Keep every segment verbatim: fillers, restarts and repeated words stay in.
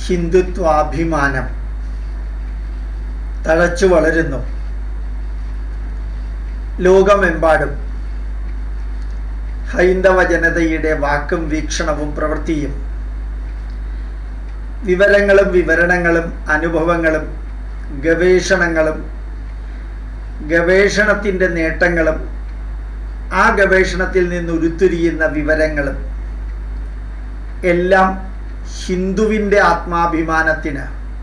ഹിന്ദുത്വാഭിമാനം തഴച്ചു വളരുന്നു. ലോകമെമ്പാടും ഹൈന്ദവ ജനതയുടെ വാക്കും വീക്ഷണവും പ്രവൃത്തിയും വിവരങ്ങളും വിവരണങ്ങളും അനുഭവങ്ങളും ഗവേഷണങ്ങളും ഗവേഷണത്തിൻ്റെ നേട്ടങ്ങളും ആ ഗവേഷണത്തിൽ നിന്ന് ഉരുത്തിരിയുന്ന വിവരങ്ങളും എല്ലാം ഹിന്ദുവിൻ്റെ ആത്മാഭിമാനത്തിന്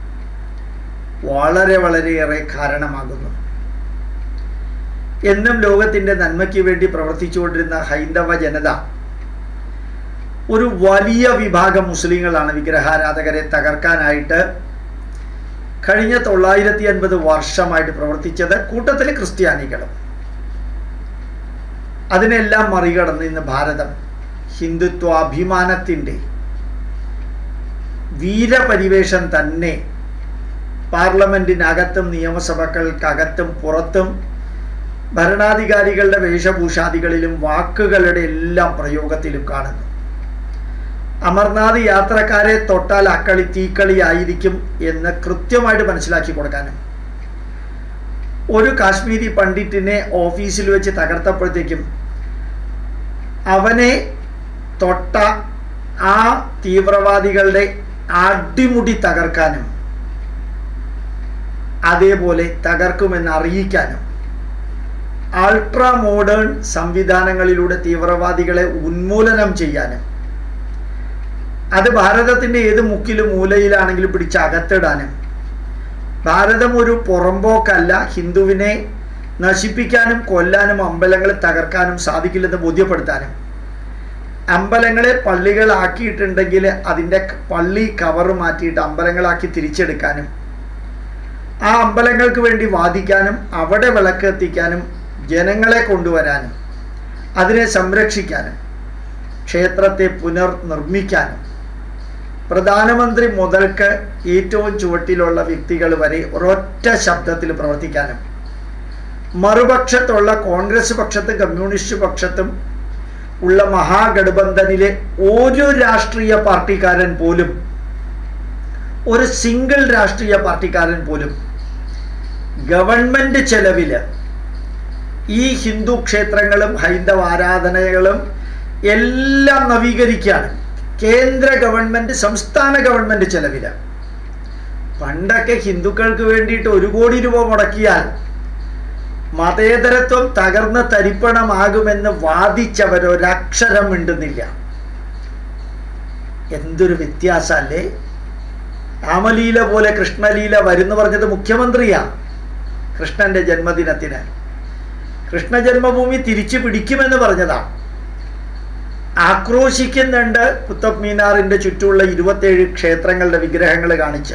വളരെ വളരെയേറെ കാരണമാകുന്നു. എന്നും ലോകത്തിൻ്റെ നന്മയ്ക്ക് വേണ്ടി പ്രവർത്തിച്ചുകൊണ്ടിരുന്ന ഹൈന്ദവ ജനത ഒരു വലിയ വിഭാഗം മുസ്ലിങ്ങളാണ് വിഗ്രഹാരാധകരെ തകർക്കാനായിട്ട് കഴിഞ്ഞ തൊള്ളായിരത്തി അൻപത് വർഷമായിട്ട് പ്രവർത്തിച്ചത്. കൂട്ടത്തിൽ ക്രിസ്ത്യാനികളും. അതിനെല്ലാം മറികടന്ന് ഇന്ന് ഭാരതം ഹിന്ദുത്വാഭിമാനത്തിൻ്റെ വീരപരിവേഷം തന്നെ പാർലമെൻറ്റിനകത്തും നിയമസഭകൾക്കകത്തും പുറത്തും ഭരണാധികാരികളുടെ വേഷഭൂഷാദികളിലും വാക്കുകളുടെ എല്ലാം പ്രയോഗത്തിലും കാണുന്നു. അമർനാഥ് യാത്രക്കാരെ തൊട്ടാൽ അക്കളി തീക്കളി ആയിരിക്കും എന്ന് കൃത്യമായിട്ട് മനസ്സിലാക്കി കൊടുക്കാനും ഒരു കാശ്മീരി പണ്ഡിറ്റിനെ ഓഫീസിൽ വെച്ച് തകർത്തപ്പോഴത്തേക്കും അവനെ തൊട്ട ആ തീവ്രവാദികളുടെ അടിമുടി തകർക്കാനും അതേപോലെ തകർക്കുമെന്ന് അറിയിക്കാനും അൾട്രാ മോഡേൺ സംവിധാനങ്ങളിലൂടെ തീവ്രവാദികളെ ഉന്മൂലനം ചെയ്യാനും അത് ഭാരതത്തിൻ്റെ ഏത് മുക്കിലും മൂലയിലാണെങ്കിലും പിടിച്ച് അകത്തിടാനും ഭാരതം ഒരു പുറമ്പോക്കല്ല, ഹിന്ദുവിനെ നശിപ്പിക്കാനും കൊല്ലാനും അമ്പലങ്ങളെ തകർക്കാനും സാധിക്കില്ലെന്ന് ബോധ്യപ്പെടുത്താനും അമ്പലങ്ങളെ പള്ളികളാക്കിയിട്ടുണ്ടെങ്കിൽ അതിൻ്റെ പള്ളി കവറ് മാറ്റിയിട്ട് അമ്പലങ്ങളാക്കി തിരിച്ചെടുക്കാനും ആ അമ്പലങ്ങൾക്ക് വേണ്ടി വാദിക്കാനും അവിടെ വിളക്ക് എത്തിക്കാനും ജനങ്ങളെ കൊണ്ടുവരാനും അതിനെ സംരക്ഷിക്കാനും ക്ഷേത്രത്തെ പുനർനിർമ്മിക്കാനും പ്രധാനമന്ത്രി മുതൽക്ക് ഏറ്റവും ചുവട്ടിലുള്ള വ്യക്തികൾ വരെ ഒരൊറ്റ ശബ്ദത്തിൽ പ്രവർത്തിക്കാനും മറുപക്ഷത്തുള്ള കോൺഗ്രസ് പക്ഷത്തും കമ്മ്യൂണിസ്റ്റ് പക്ഷത്തും ഉള്ള മഹാഗഠബന്ധനിലെ ഒരു രാഷ്ട്രീയ പാർട്ടിക്കാരൻ പോലും ഒരു സിംഗിൾ രാഷ്ട്രീയ പാർട്ടിക്കാരൻ പോലും ഗവൺമെൻറ് ചെലവിൽ ഈ ഹിന്ദു ക്ഷേത്രങ്ങളും ഹൈന്ദവ ആരാധനകളും എല്ലാം നവീകരിക്കുകയാണ്. കേന്ദ്ര ഗവൺമെൻറ് സംസ്ഥാന ഗവൺമെൻറ് ചെലവിൽ. പണ്ടൊക്കെ ഹിന്ദുക്കൾക്ക് വേണ്ടിയിട്ട് ഒരു കോടി രൂപ മുടക്കിയാൽ മതേതരത്വം തകർന്ന് തരിപ്പണമാകുമെന്ന് വാദിച്ചവരൊരക്ഷരം മിണ്ടുന്നില്ല. എന്തൊരു വ്യത്യാസമല്ലേ! രാമലീല പോലെ കൃഷ്ണലീല വരുന്നു പറഞ്ഞത് മുഖ്യമന്ത്രിയാണ് കൃഷ്ണൻ്റെ ജന്മദിനത്തിന്. കൃഷ്ണ ജന്മഭൂമി തിരിച്ചു പിടിക്കുമെന്ന് പറഞ്ഞതാണ്. ആക്രോശിക്കുന്നുണ്ട് കുത്തബ് മീനാറിൻ്റെ ചുറ്റുമുള്ള ഇരുപത്തേഴ് ക്ഷേത്രങ്ങളുടെ വിഗ്രഹങ്ങൾ കാണിച്ച്.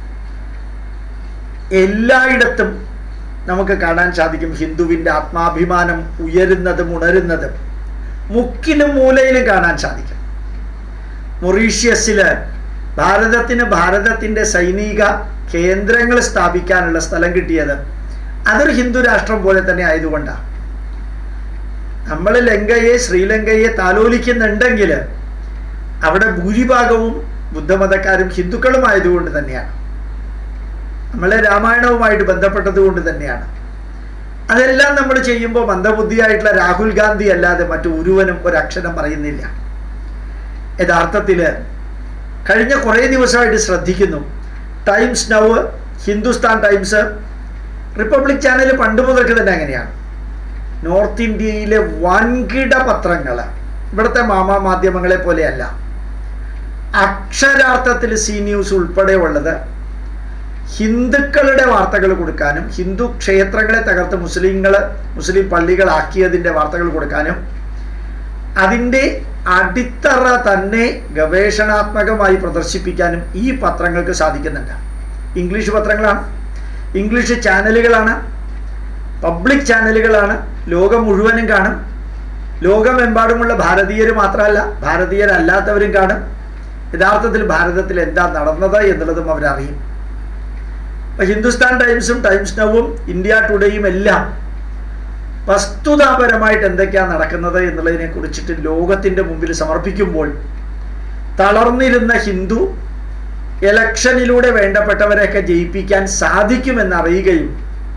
എല്ലായിടത്തും നമുക്ക് കാണാൻ സാധിക്കും ഹിന്ദുവിൻ്റെ ആത്മാഭിമാനം ഉയരുന്നതും ഉണരുന്നതും മുക്കിലും മൂലയിലും കാണാൻ സാധിക്കും. മൊറീഷ്യസിൽ ഭാരതത്തിന് ഭാരതത്തിൻ്റെ സൈനിക കേന്ദ്രങ്ങൾ സ്ഥാപിക്കാനുള്ള സ്ഥലം കിട്ടിയത് അതൊരു ഹിന്ദു രാഷ്ട്രം പോലെ തന്നെ ആയതുകൊണ്ടാണ്. നമ്മൾ ലങ്കയെ ശ്രീലങ്കയെ താലോലിക്കുന്നുണ്ടെങ്കിൽ അവിടെ ഭൂരിഭാഗവും ബുദ്ധമതക്കാരും ഹിന്ദുക്കളും ആയതുകൊണ്ട് തന്നെയാണ്. നമ്മളെ രാമായണവുമായിട്ട് ബന്ധപ്പെട്ടത് കൊണ്ട് തന്നെയാണ്. അതെല്ലാം നമ്മൾ ചെയ്യുമ്പോൾ മന്ദബുദ്ധിയായിട്ടുള്ള രാഹുൽ ഗാന്ധി അല്ലാതെ മറ്റു ഒരുവനും ഒരക്ഷരം പറയുന്നില്ല. യഥാർത്ഥത്തിൽ കഴിഞ്ഞ കുറേ ദിവസമായിട്ട് ശ്രദ്ധിക്കുന്നു. Times Now, Hindustan Times, Republic channel പണ്ട് മുതൽക്ക് തന്നെ അങ്ങനെയാണ്. നോർത്ത് ഇന്ത്യയിലെ വൻകിട പത്രങ്ങൾ ഇവിടുത്തെ മാമാ മാധ്യമങ്ങളെ പോലെയല്ല. അക്ഷരാർത്ഥത്തിൽ സി ന്യൂസ് ഉൾപ്പെടെ ഉള്ളത് ഹിന്ദുക്കളുടെ വാർത്തകൾ കൊടുക്കാനും ഹിന്ദു ക്ഷേത്രങ്ങളെ തകർത്ത് മുസ്ലിങ്ങൾ മുസ്ലിം പള്ളികളാക്കിയതിൻ്റെ വാർത്തകൾ കൊടുക്കാനും അതിൻ്റെ അടിത്തറ തന്നെ ഗവേഷണാത്മകമായി പ്രദർശിപ്പിക്കാനും ഈ പത്രങ്ങൾക്ക് സാധിക്കുന്നുണ്ട്. ഇംഗ്ലീഷ് പത്രങ്ങളാണ്, ഇംഗ്ലീഷ് ചാനലുകളാണ്, പബ്ലിക് ചാനലുകളാണ്, ലോകം മുഴുവനും കാണും. ലോകമെമ്പാടുമുള്ള ഭാരതീയർ മാത്രമല്ല ഭാരതീയരല്ലാത്തവരും കാണും. യഥാർത്ഥത്തിൽ ഭാരതത്തിൽ എന്താ നടന്നത് എന്നുള്ളതും അവരറിയും. അപ്പോൾ ഹിന്ദുസ്ഥാൻ ടൈംസും ടൈംസ് നൗവും ഇന്ത്യ ടുഡേയും എല്ലാം വസ്തുതാപരമായിട്ട് എന്തൊക്കെയാണ് നടക്കുന്നത് എന്നുള്ളതിനെ കുറിച്ചിട്ട് ലോകത്തിൻ്റെ മുമ്പിൽ സമർപ്പിക്കുമ്പോൾ തളർന്നിരുന്ന ഹിന്ദു ഇലക്ഷനിലൂടെ വേണ്ടപ്പെട്ടവരെയൊക്കെ ജയിപ്പിക്കാൻ സാധിക്കുമെന്നറിയുകയും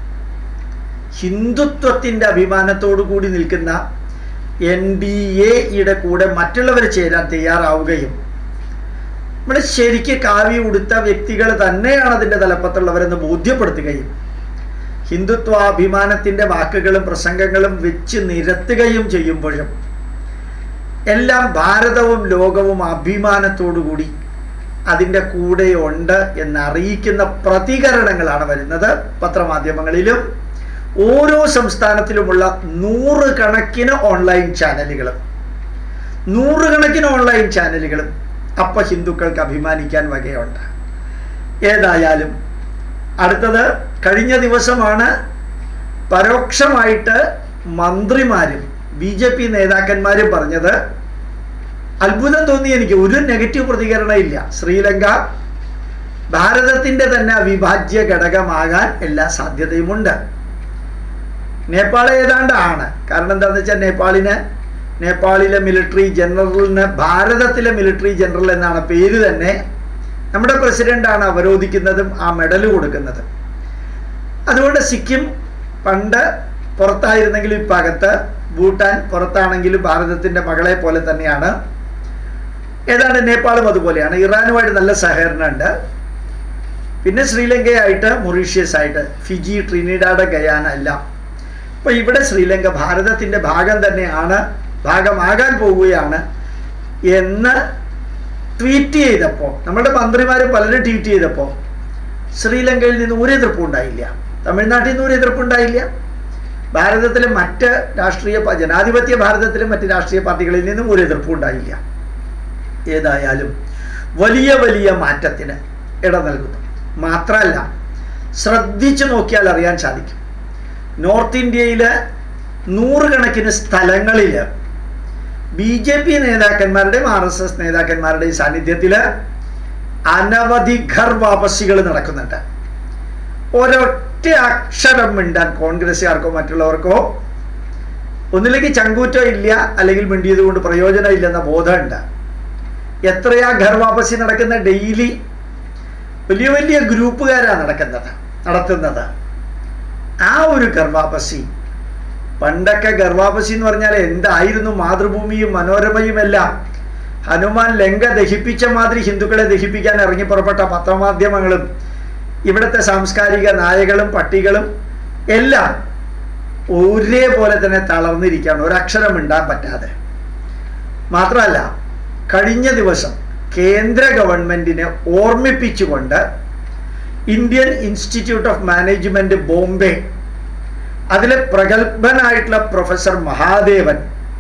ഹിന്ദുത്വത്തിൻ്റെ അഭിമാനത്തോടു കൂടി നിൽക്കുന്ന എൻ ഡി എയുടെ കൂടെ മറ്റുള്ളവർ ചേരാൻ തയ്യാറാവുകയും നമ്മുടെ ശരിക്ക് കാവ്യ ഉടുത്ത വ്യക്തികൾ തന്നെയാണ് അതിൻ്റെ തലപ്പത്തുള്ളവരെന്ന് ബോധ്യപ്പെടുത്തുകയും ഹിന്ദുത്വാഭിമാനത്തിൻ്റെ വാക്കുകളും പ്രസംഗങ്ങളും വെച്ച് നിരത്തുകയും ചെയ്യുമ്പോഴും എല്ലാം ഭാരതവും ലോകവും അഭിമാനത്തോടുകൂടി അതിൻ്റെ കൂടെ ഉണ്ട് എന്നറിയിക്കുന്ന പ്രതികരണങ്ങളാണ് വരുന്നത്. പത്രമാധ്യമങ്ങളിലും ഓരോ സംസ്ഥാനത്തിലുമുള്ള നൂറുകണക്കിന് ഓൺലൈൻ ചാനലുകളും നൂറുകണക്കിന് ഓൺലൈൻ ചാനലുകളും അപ്പം ഹിന്ദുക്കൾക്ക് അഭിമാനിക്കാൻ വകയുണ്ട്. ഏതായാലും അടുത്തത് കഴിഞ്ഞ ദിവസമാണ് പരോക്ഷമായിട്ട് മന്ത്രിമാരും ബി ജെ പി നേതാക്കന്മാരും പറഞ്ഞത്. അത്ഭുതം തോന്നി എനിക്ക്. ഒരു നെഗറ്റീവ് പ്രതികരണം ഇല്ല. ശ്രീലങ്ക ഭാരതത്തിൻ്റെ തന്നെ അവിഭാജ്യ ഘടകമാകാൻ എല്ലാ സാധ്യതയുമുണ്ട്. നേപ്പാൾ ഏതാണ്ടാണ്. കാരണം എന്താണെന്ന് വെച്ചാൽ നേപ്പാളിന് നേപ്പാളിലെ മിലിറ്ററി ജനറലിന് ഭാരതത്തിലെ മിലിറ്ററി ജനറൽ എന്നാണ് പേര് തന്നെ. നമ്മുടെ പ്രസിഡൻ്റാണ് അവരോധിക്കുന്നതും ആ മെഡൽ കൊടുക്കുന്നതും. അതുകൊണ്ട് സിക്കിം പണ്ട് പുറത്തായിരുന്നെങ്കിലും ഇപ്പം അകത്ത്, ഭൂട്ടാൻ പുറത്താണെങ്കിലും ഭാരതത്തിൻ്റെ മകളെ പോലെ തന്നെയാണ്. ഏതാണ്ട് നേപ്പാളും അതുപോലെയാണ്. ഇറാനുമായിട്ട് നല്ല സഹകരണമുണ്ട്. പിന്നെ ശ്രീലങ്കയായിട്ട്, മൊറീഷ്യസ് ആയിട്ട്, ഫിജി, ട്രിനിഡാഡ്, ഗയാന എല്ലാം. അപ്പോൾ ഇവിടെ ശ്രീലങ്ക ഭാരതത്തിൻ്റെ ഭാഗം തന്നെയാണ്, ഭാഗമാകാൻ പോവുകയാണ് എന്ന് ട്വീറ്റ് ചെയ്തപ്പോൾ, നമ്മുടെ മന്ത്രിമാർ പലരും ട്വീറ്റ് ചെയ്തപ്പോൾ ശ്രീലങ്കയിൽ നിന്ന് ഒരു എതിർപ്പും ഉണ്ടായില്ല. തമിഴ്നാട്ടിൽ നിന്ന് ഒരു എതിർപ്പുണ്ടായില്ല. ഭാരതത്തിലെ മറ്റ് രാഷ്ട്രീയ ജനാധിപത്യ ഭാരതത്തിലെ മറ്റ് രാഷ്ട്രീയ പാർട്ടികളിൽ നിന്നും ഒരു എതിർപ്പും ഉണ്ടായില്ല. ഏതായാലും വലിയ വലിയ മാറ്റത്തിന് ഇട നൽകുന്നു. മാത്രമല്ല, ശ്രദ്ധിച്ചു നോക്കിയാൽ അറിയാൻ സാധിക്കും, നോർത്ത് ഇന്ത്യയിൽ നൂറുകണക്കിന് സ്ഥലങ്ങളിൽ ബി ജെ പി നേതാക്കന്മാരുടെയും ആർ എസ് എസ് നേതാക്കന്മാരുടെയും സാന്നിധ്യത്തിൽ അനവധി ഘർ വാപസികൾ നടക്കുന്നുണ്ട്. ഒരൊറ്റ അക്ഷരം മിണ്ടാൻ കോൺഗ്രസ്സുകാർക്കോ മറ്റുള്ളവർക്കോ ഒന്നില്ലെങ്കിൽ ചങ്കൂറ്റോ ഇല്ല, അല്ലെങ്കിൽ മിണ്ടിയത് കൊണ്ട് പ്രയോജനം ഇല്ലെന്ന ബോധമുണ്ട്. എത്രയാ ഘർ വാപസി നടക്കുന്ന? ഡെയിലി വലിയ വലിയ ഗ്രൂപ്പുകാരാണ് നടക്കുന്നത് നടത്തുന്നത് ആ ഒരു ഗർവാപസി. പണ്ടൊക്കെ ഗർവാപസി എന്ന് പറഞ്ഞാൽ എന്തായിരുന്നു? മാതൃഭൂമിയും മനോരമയുമെല്ലാം ഹനുമാൻ ലങ്ക ദഹിപ്പിച്ച മാതിരി ഹിന്ദുക്കളെ ദഹിപ്പിക്കാൻ ഇറങ്ങി പുറപ്പെട്ട പത്രമാധ്യമങ്ങളും ഇവിടുത്തെ സാംസ്കാരിക നായകളും പട്ടികളും എല്ലാം ഒരേപോലെ തന്നെ തളർന്നിരിക്കുകയാണ്, ഒരക്ഷരം മിണ്ടാൻ പറ്റാതെ. മാത്രമല്ല, കഴിഞ്ഞ ദിവസം കേന്ദ്ര ഗവൺമെന്റിനെ ഓർമ്മിപ്പിച്ചുകൊണ്ട് Indian institute of management Bombay, അതിലെ പ്രഗത്ഭനായിട്ടുള്ള പ്രൊഫസർ മഹാദേവൻ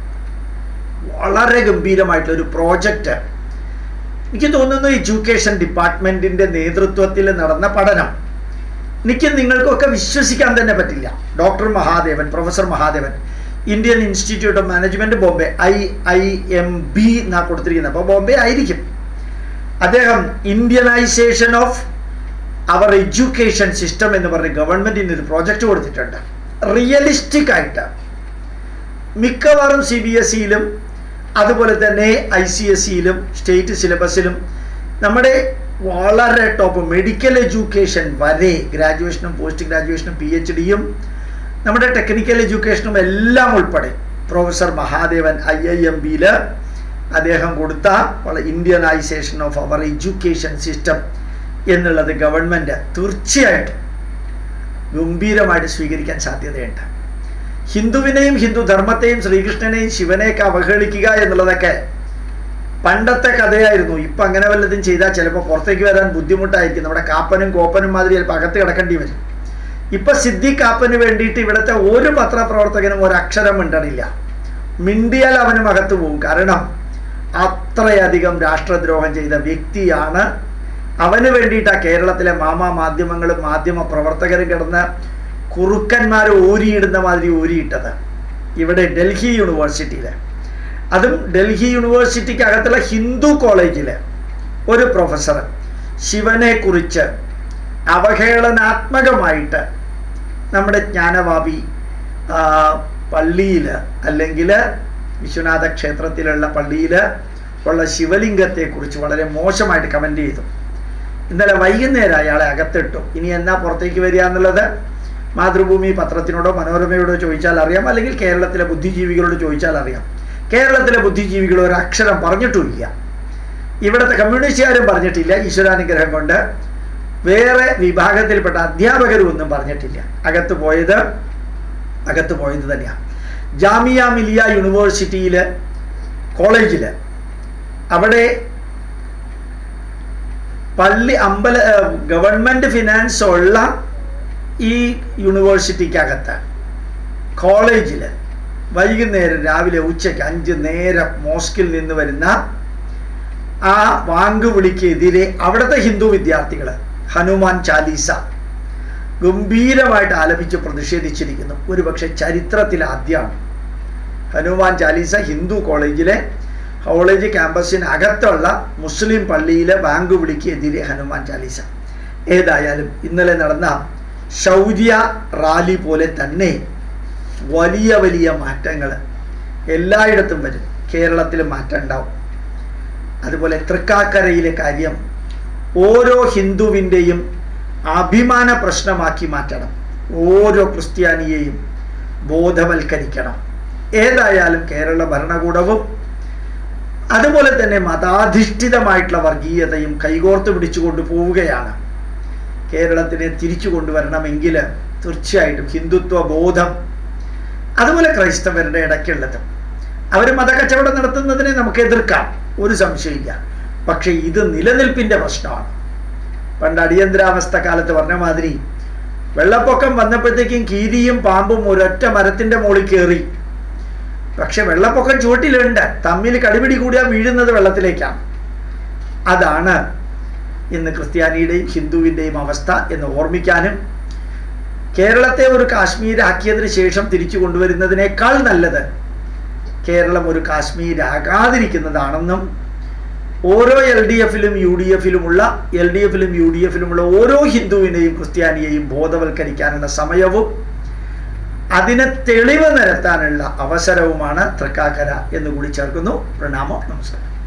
വളരെ ഗംഭീരമായിട്ടുള്ള ഒരു പ്രോജക്റ്റ്, എനിക്ക് തോന്നുന്നു എഡ്യൂക്കേഷൻ ഡിപ്പാർട്ട്മെന്റിന്റെ നേതൃത്വത്തിൽ നടന്ന പഠനം, എനിക്ക് നിങ്ങൾക്കൊക്കെ വിശ്വസിക്കാൻ തന്നെ പറ്റില്ല. Doctor Mahadevan, professor Mahadevan, Indian institute of management Bombay, I I M B എന്നാ കൊടുത്തിരിക്കുന്നത്. അപ്പോൾ ബോംബെ ആയിരിക്കും. അദ്ദേഹം Indianisation of our education system എന്ന് പറഞ്ഞ് ഗവൺമെന്റിന് ഒരു പ്രോജക്റ്റ് കൊടുത്തിട്ടുണ്ട്. റിയലിസ്റ്റിക് ആയിട്ട് മിക്കവാറും സി ബി എസ് സിയിലും അതുപോലെ തന്നെ ഐ സി എസ് സിയിലും സ്റ്റേറ്റ് സിലബസിലും നമ്മുടെ വളരെ ടോപ്പ് മെഡിക്കൽ എഡ്യൂക്കേഷൻ വരെ, ഗ്രാജുവേഷനും പോസ്റ്റ് ഗ്രാജുവേഷനും പി എച്ച് ഡിയും നമ്മുടെ ടെക്നിക്കൽ എഡ്യൂക്കേഷനും എല്ലാം ഉൾപ്പെടെ professor Mahadevan I I M ബിയിൽ അദ്ദേഹം കൊടുത്ത Indianisation of our education system എന്നുള്ളത് ഗവൺമെൻറ് തീർച്ചയായിട്ടും ഗംഭീരമായിട്ട് സ്വീകരിക്കാൻ സാധ്യതയുണ്ട്. ഹിന്ദുവിനെയും ഹിന്ദുധർമ്മത്തെയും ശ്രീകൃഷ്ണനെയും ശിവനെയൊക്കെ അവഹേളിക്കുക എന്നുള്ളതൊക്കെ പണ്ടത്തെ കഥയായിരുന്നു. ഇപ്പം അങ്ങനെ വല്ലതും ചെയ്താൽ ചിലപ്പോൾ പുറത്തേക്ക് വരാൻ ബുദ്ധിമുട്ടായിരിക്കും. നമ്മുടെ കാപ്പനും കോപ്പനും മാതിരി ചിലപ്പോൾ അകത്ത് കിടക്കേണ്ടി വരും. ഇപ്പം സിദ്ദി കാപ്പന് വേണ്ടിയിട്ട് ഇവിടുത്തെ ഒരു പത്രപ്രവർത്തകനും ഒരക്ഷരം മിണ്ടണില്ല. മിണ്ടിയാൽ അവനും അകത്ത് പോകും. കാരണം അത്രയധികം രാഷ്ട്രദ്രോഹം ചെയ്ത വ്യക്തിയാണ്. അവന് വേണ്ടിയിട്ടാണ് കേരളത്തിലെ മാമാ മാധ്യമങ്ങളും മാധ്യമ പ്രവർത്തകരും കിടന്ന് കുറുക്കന്മാർ ഓരിയിടുന്ന മാതിരി ഓരിയിട്ടത്. ഇവിടെ ഡൽഹി യൂണിവേഴ്സിറ്റിയിൽ, അതും ഡൽഹി യൂണിവേഴ്സിറ്റിക്ക് അകത്തുള്ള ഹിന്ദു കോളേജിൽ ഒരു പ്രൊഫസർ ശിവനെ കുറിച്ച് അവഹേളനാത്മകമായിട്ട് നമ്മുടെ ജ്ഞാനവാപി പള്ളിയിൽ അല്ലെങ്കിൽ വിശ്വനാഥ ക്ഷേത്രത്തിലുള്ള പള്ളിയിൽ ഉള്ള ശിവലിംഗത്തെക്കുറിച്ച് വളരെ മോശമായിട്ട് കമൻ്റ് ചെയ്തു. ഇന്നലെ വൈകുന്നേരം അയാളെ അകത്തിട്ടു. ഇനി എന്നാ പുറത്തേക്ക് വരിക എന്നുള്ളത് മാതൃഭൂമി പത്രത്തിനോടോ മനോരമയോടോ ചോദിച്ചാൽ അറിയാം, അല്ലെങ്കിൽ കേരളത്തിലെ ബുദ്ധിജീവികളോട് ചോദിച്ചാൽ അറിയാം. കേരളത്തിലെ ബുദ്ധിജീവികൾ ഒരു അക്ഷരം പറഞ്ഞിട്ടുമില്ല, ഇവിടുത്തെ കമ്മ്യൂണിസ്റ്റുകാരും പറഞ്ഞിട്ടില്ല, ഈശ്വരാനുഗ്രഹം കൊണ്ട് വേറെ വിഭാഗത്തിൽപ്പെട്ട അധ്യാപകരും ഒന്നും പറഞ്ഞിട്ടില്ല. അകത്ത് പോയത് അകത്ത് പോയത് തന്നെയാണ്. ജാമിയ മിലിയ യൂണിവേഴ്സിറ്റിയിൽ കോളേജിൽ അവിടെ പള്ളി അമ്പല ഗവൺമെൻറ് ഫിനാൻസ് ഉള്ള ഈ യൂണിവേഴ്സിറ്റിക്കകത്ത് കോളേജിൽ വൈകുന്നേരം രാവിലെ ഉച്ചയ്ക്ക് അഞ്ച് നേരം മോസ്കിൽ നിന്ന് വരുന്ന ആ വാങ്കുവിളിക്കെതിരെ അവിടുത്തെ ഹിന്ദു വിദ്യാർത്ഥികൾ ഹനുമാൻ ചാലീസ ഗംഭീരമായിട്ട് ആലപിച്ച് പ്രതിഷേധിച്ചിരിക്കുന്നു. ഒരുപക്ഷെ ചരിത്രത്തിൽ ആദ്യമാണ് ഹനുമാൻ ചാലീസ ഹിന്ദു കോളേജിലെ കോളേജ് ക്യാമ്പസിനകത്തുള്ള മുസ്ലിം പള്ളിയിലെ ബാങ്ക് വിളിക്കെതിരെ ഹനുമാൻ ചാലീസ. ഏതായാലും ഇന്നലെ നടന്ന ശൗര്യ റാലി പോലെ തന്നെ വലിയ വലിയ മാറ്റങ്ങൾ എല്ലായിടത്തും വരും. കേരളത്തിൽ മാറ്റം ഉണ്ടാവും. അതുപോലെ തൃക്കാക്കരയിലെ കാര്യം ഓരോ ഹിന്ദുവിൻ്റെയും അഭിമാന പ്രശ്നമാക്കി മാറ്റണം. ഓരോ ക്രിസ്ത്യാനിയെയും ബോധവൽക്കരിക്കണം. ഏതായാലും കേരള ഭരണകൂടവും അതുപോലെ തന്നെ മതാധിഷ്ഠിതമായിട്ടുള്ള വർഗീയതയും കൈകോർത്ത് പിടിച്ചുകൊണ്ട് പോവുകയാണ്. കേരളത്തിനെ തിരിച്ചു കൊണ്ടുവരണമെങ്കിൽ തീർച്ചയായിട്ടും ഹിന്ദുത്വ ബോധം, അതുപോലെ ക്രൈസ്തവരുടെ ഇടയ്ക്കുള്ളത്, അവർ മതക്കച്ചവടം നടത്തുന്നതിനെ നമുക്ക് എതിർക്കാം, ഒരു സംശയമില്ല. പക്ഷെ ഇത് നിലനിൽപ്പിൻ്റെ പ്രശ്നമാണ്. പണ്ട് അടിയന്തരാവസ്ഥ കാലത്ത് പറഞ്ഞ മാതിരി വെള്ളപ്പൊക്കം വന്നപ്പോഴത്തേക്കും കീരിയും പാമ്പും ഒരൊറ്റ മരത്തിൻ്റെ മുകളിൽ കയറി. പക്ഷെ വെള്ളപ്പൊക്കം ചുവട്ടിലുണ്ട്, തമ്മിൽ കടിപിടി കൂടിയാൽ വീഴുന്നത് വെള്ളത്തിലേക്കാണ്. അതാണ് ഇന്ന് ക്രിസ്ത്യാനിയുടെയും ഹിന്ദുവിൻ്റെയും അവസ്ഥ എന്ന് ഓർമ്മിക്കാനും കേരളത്തെ ഒരു കാശ്മീരാക്കിയതിന് ശേഷം തിരിച്ചു കൊണ്ടുവരുന്നതിനേക്കാൾ നല്ലത് കേരളം ഒരു കാശ്മീരാകാതിരിക്കുന്നതാണെന്നും ഓരോ എൽ ഡി എഫിലും യു ഡി എഫിലുമുള്ള എൽ ഡി എഫിലും യു ഡി എഫിലുമുള്ള ഓരോ ഹിന്ദുവിനെയും ക്രിസ്ത്യാനിയെയും ബോധവൽക്കരിക്കാനുള്ള സമയവും അതിനെ തെളിവ് നിരത്താനുള്ള അവസരവുമാണ് തൃക്കാക്കര എന്നുകൂടി ചേർക്കുന്നു. പ്രണാമം, നമസ്കാരം.